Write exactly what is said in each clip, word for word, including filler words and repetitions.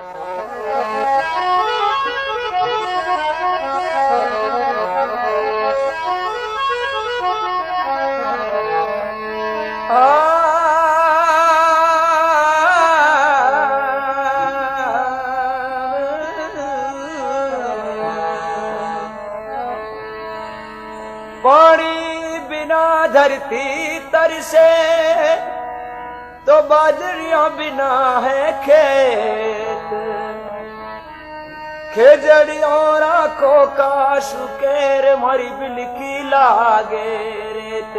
पानी बिना धरती तरसे तो बाजरियां बिना है खेत, खेजड़ियों राखों का सुकेर मारी बिलकी लागे रेत।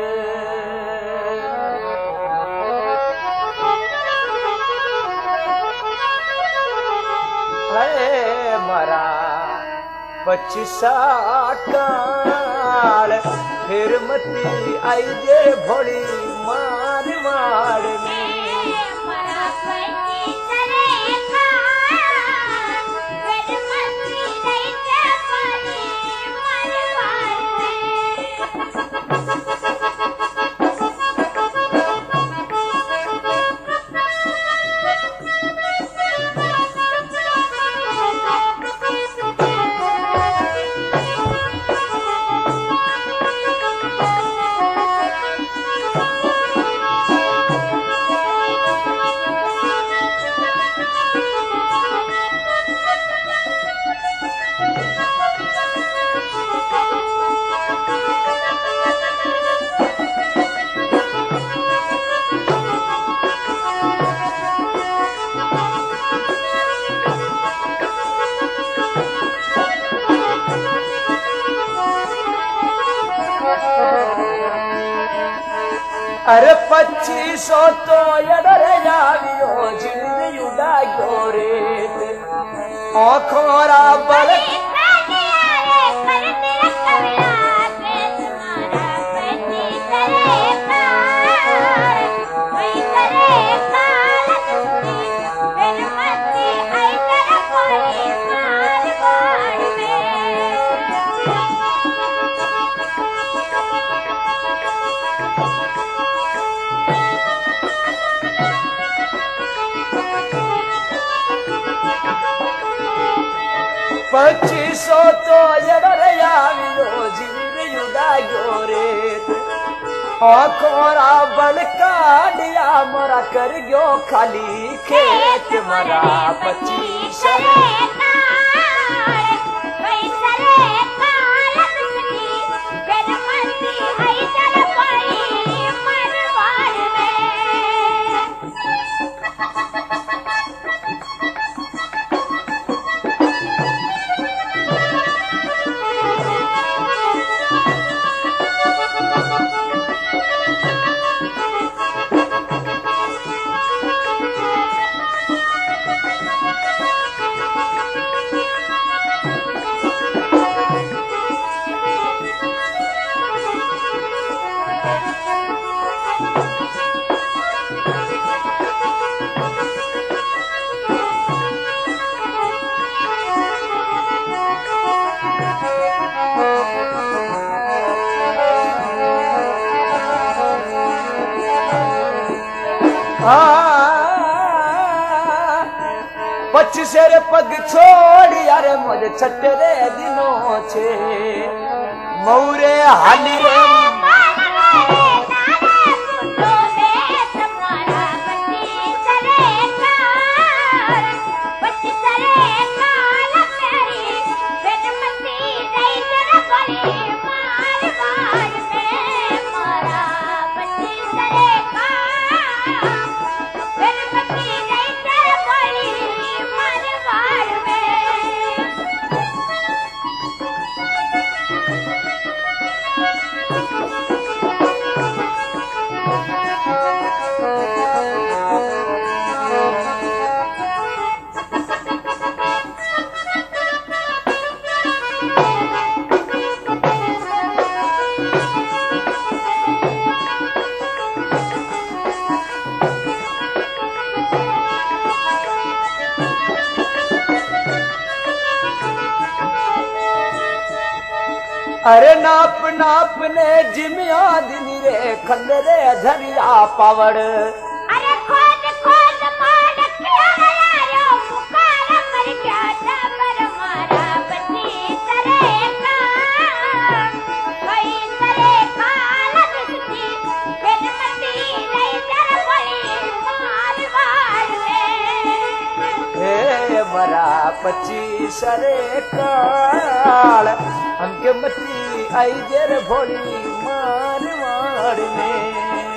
है मरा पच्चीसा काल फिर मती आई जे भोली मार मार में। अरे पच्चीसो तो यडर जावियो जिंद युदा गोरेत आँखोरा बल पच्चीसो तो यडर जावियो जिंद युदा गोरेत आँखोरा बल काढ़िया मोरा कर गयो खाली खेत मरा पच्चीस पच्चीसेर पग छोड़ यार मुझे छठरे दिनों छे मौरे हाली रे अरे नाप नाप ने जिमिया दिन रे खंडरे धरिया पावड़ अरे खोद खोद मार के आयो मुकार मरा पच्चीस रे काल हमके मती आई देर भोली मारवाड़ में।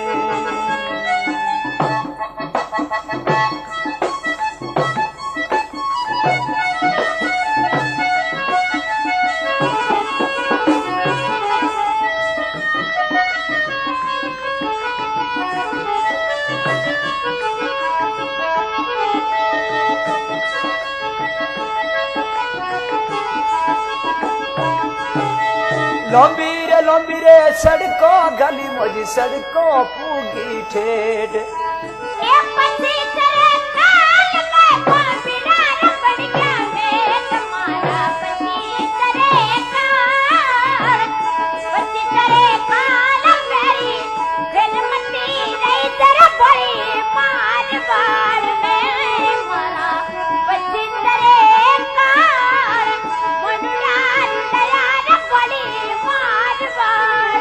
लंबी रे लंबी रे सड़कों गली मोजी सड़कों पूगी ठेठ ए पति तेरे काल में पापीरा रपड़ गया मैं तुम्हारा पति तेरे काल पति तेरे काल मेरी गलमती नहीं तेरा बड़ी मार बाल में मारा पति तेरे काल मनुरा दया बड़ी मार बाल।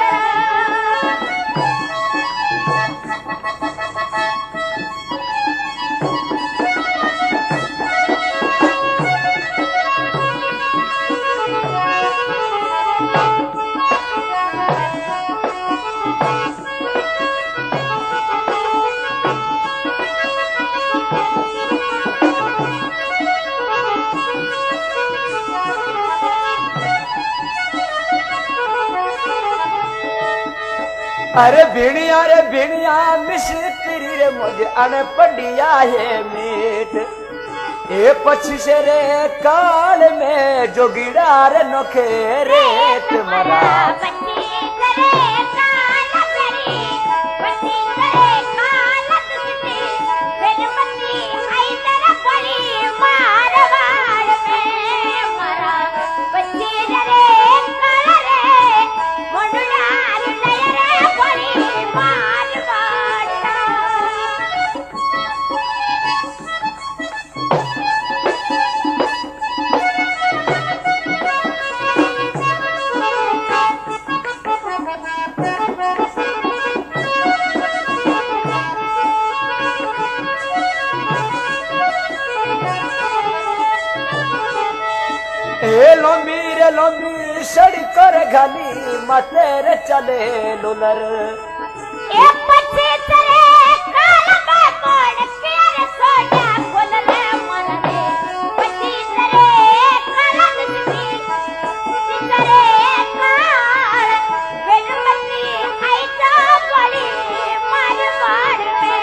अरे भिणिया रे भिणिया मिस्त्री रे मुझे अनपढ़िया है मीठ ए पच्चीस रे काल में जोगिड़ा रे नोखे रेत मरा ए लंबी रे लंबी सड़क रे घाली माथे रे चले लुलर ए पति तेरे काल में पड़ के रे सोजा खोल ले मन रे पति तेरे काल में पति तेरे काल गलमती आई तो बड़ी मार बाड़ में।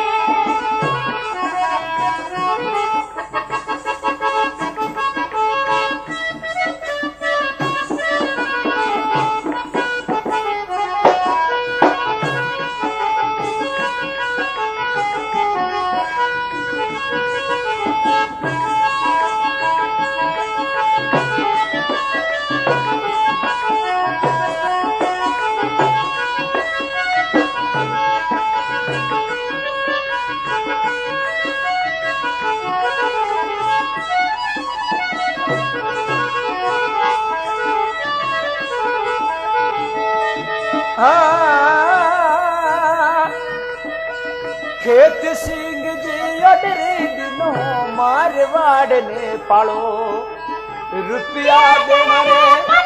खेत सिंह जी अडरी दिनों मारवाड़ ने पालो रुपया देना रे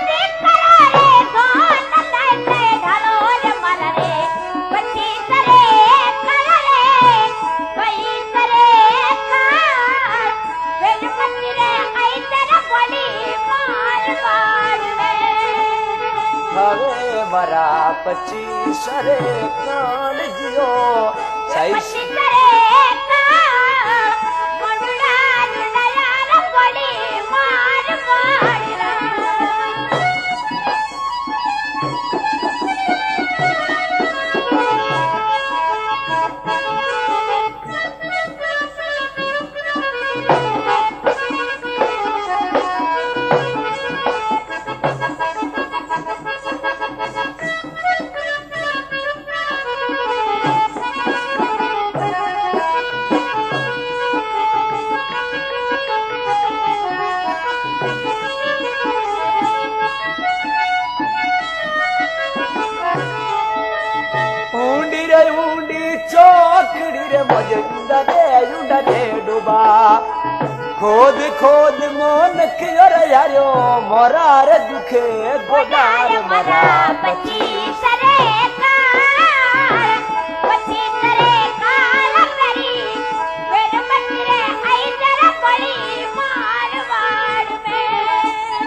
हवे मरा पच्चीस रे काल जियो सही खोद खोद मोन कियर यारो मोरा रे दुखे गोदार मरा बची सरे कार बची सरे कार करी फिर बचरे आई जरा पड़ी मारवाड़ में।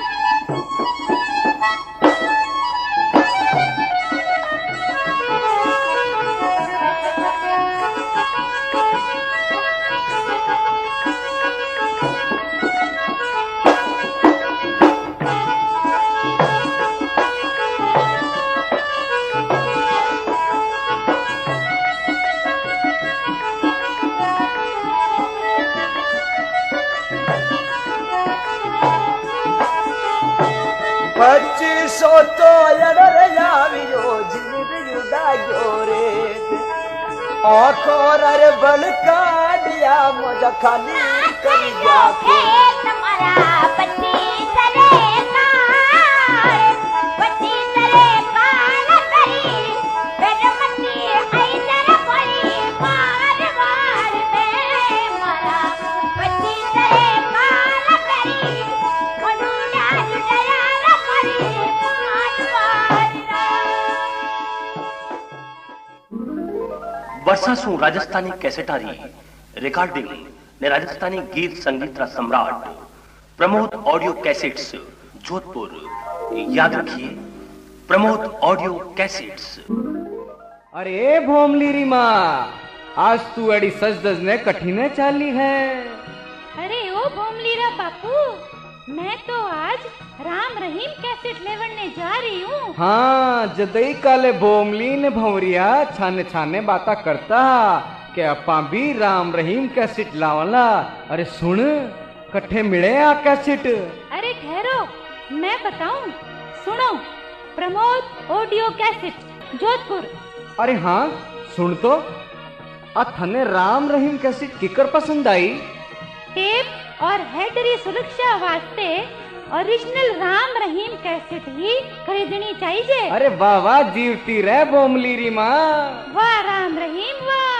पच्चीसो तो यडर यावियो जिंदगी रे और अरे बल काटिया मुझे खाली कर जाके तुम्हारा बची सरे कार बची सरे कार करी फिर बची आई जरा पड़ी मारवाड़ में मारा बची सरे कार करी मनुड़ा जुड़या पड़ी मारवाड़। वर्षा सु राजस्थानी कैसेटारी रिकॉर्डिंग ने राजस्थानी गीत संगीत रा सम्राट प्रमोद ऑडियो कैसेट्स जोधपुर। याद रखिए प्रमोद ऑडियो कैसेट्स। अरे भोमली री माँ, आज तू अड़ी सज दज ने कठिने चाली है। अरे ओ भोमलीरा बापू, मैं तो आज राम रहीम कैसेट लेवड़ने जा रही हूँ। हाँ, जदई काले भोमली ने भंवरिया छाने छाने बाता करता के अपा भी राम रहीम कैसेट लावला। अरे सुन, कट्ठे मिले आ कैसेट। अरे ठहरो, मैं बताऊं, सुनो। Pramod audio cassette Jodhpur. अरे हाँ सुन तो, आ थने राम रहीम कैसेट किकर पसंद आई? टेप और हेडरी सुरक्षा वास्ते ओरिजिनल राम रहीम कैसेट ही खरीदनी चाहिए। अरे वाह वाह, जीवती रह भोमली री माँ। वाह राम रहीम वाह।